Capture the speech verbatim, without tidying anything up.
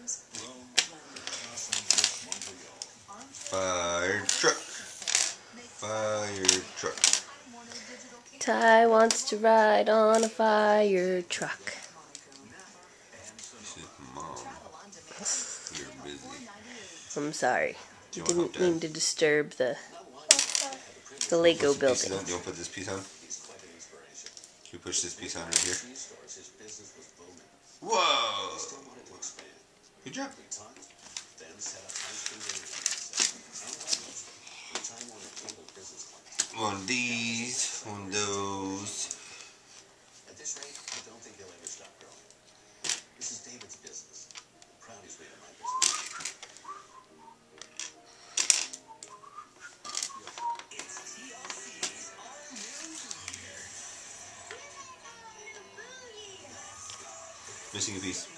Fire truck. Fire truck. Ty wants to ride on a fire truck. This is Mom. You're busy. I'm sorry. Do You you want didn't help, mean Dad? to disturb the the You wanna Lego put some building. pieces on? You want to put this piece on? Can you push this piece on right here? Whoa! Good job. One of these, one of those. At this rate, I don't think they'll ever stop growing. This is David's business. I'm proud he's made it my business. It's T L C's all-new year. Missing a piece.